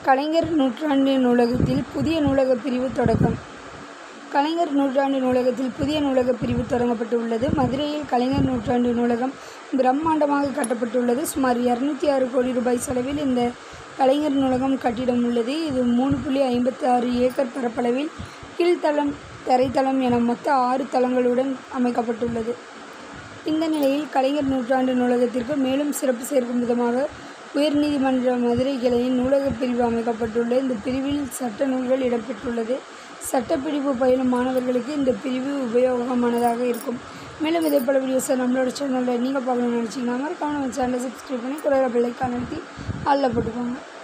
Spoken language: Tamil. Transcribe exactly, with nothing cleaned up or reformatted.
கலைஞர் நூற்றாண்டு நூலகத்தில் புதிய நூலகப் பிரிவு தொடக்கம். கலைஞர் நூற்றாண்டு நூலகத்தில் புதிய நூலகப் பிரிவு தொடங்கப்பட்டுள்ளது. மதுரையில் கலைஞர் நூற்றாண்டு நூலகம் பிரம்மாண்டமாக கட்டப்பட்டுள்ளது. சுமார் இருநூத்தி ஆறு கோடி ரூபாய் செலவில் இந்த கலைஞர் நூலகம் கட்டிடம் உள்ளது. இது மூணு புள்ளி ஐம்பத்தி ஆறு ஏக்கர் பரப்பளவில் கீழ்த்தளம், தரைத்தளம் என மொத்த ஆறு தளங்களுடன் அமைக்கப்பட்டுள்ளது. இந்த நிலையில் கலைஞர் நூற்றாண்டு நூலகத்திற்கு மேலும் சிறப்பு சேர்க்கும் விதமாக உயர்நீதிமன்ற மதுரை கிளையின் நூலகப் பிரிவு அமைக்கப்பட்டுள்ளது. இந்த பிரிவில் சட்ட நூல்கள் இடம்பெற்றுள்ளது. சட்டப்பிரிவு பயிலும் மாணவர்களுக்கு இந்த பிரிவு உபயோகமானதாக இருக்கும். மேலும் இதே போல வீடியோஸை நம்மளோட சேனலில் நீங்கள் பார்க்கணும்னு நினச்சிங்கன்னா மறக்காம நம்ம சேனலை சப்ஸ்கிரைப் பண்ணி கூட பெல் ஐகான் அழுத்தி ஆல்ல போட்டுக்கோங்க.